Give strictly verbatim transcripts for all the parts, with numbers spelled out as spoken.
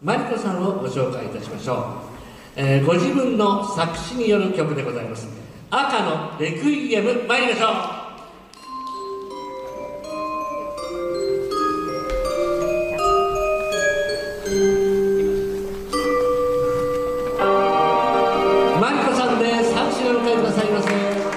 マリコさんをご紹介いたしましょう。えー、ご自分の作詞による曲でございます。赤のレクイエム、参りましょう。マリコさんで作詞をお迎えくださいませ。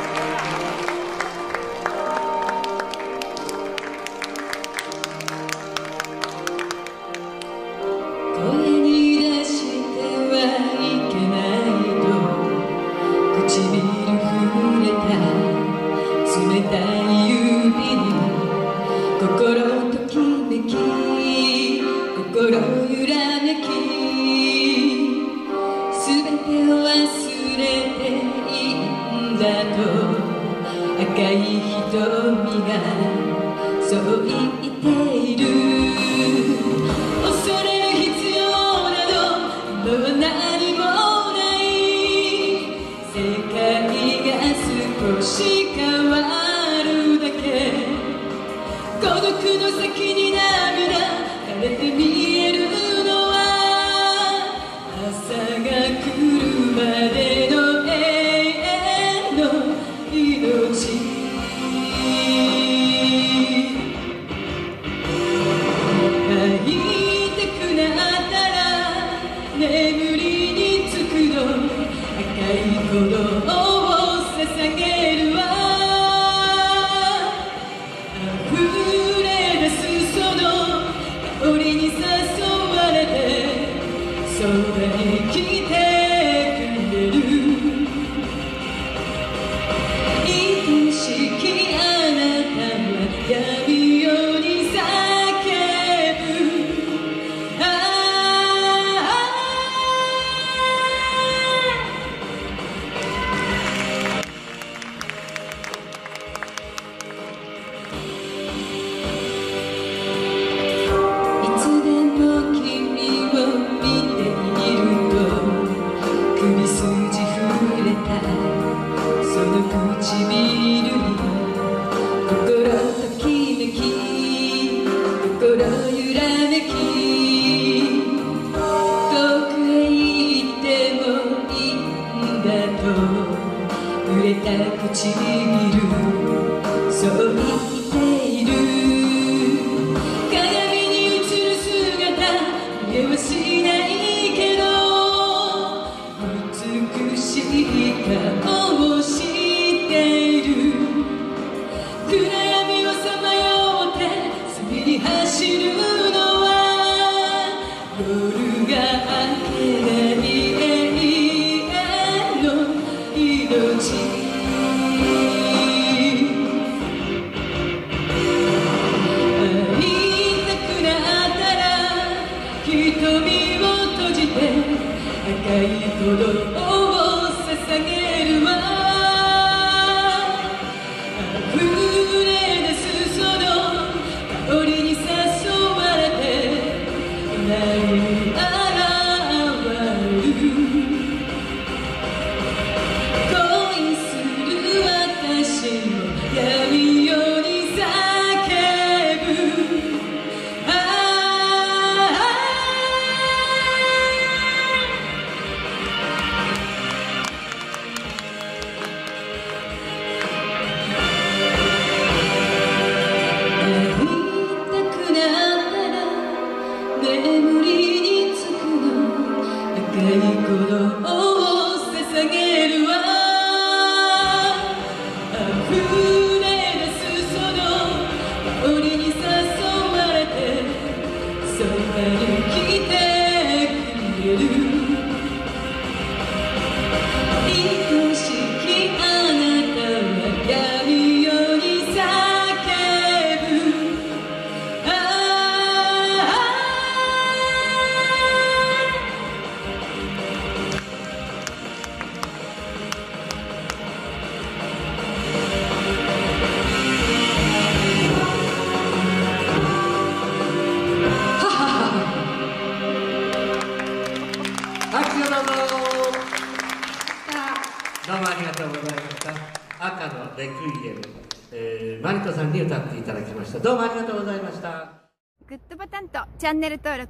赤のレクイエム、えー、マリコさんに歌っていただきました。どうもありがとうございました。 グッドボタンとチャンネル登録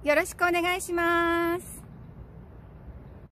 よろしくお願いします。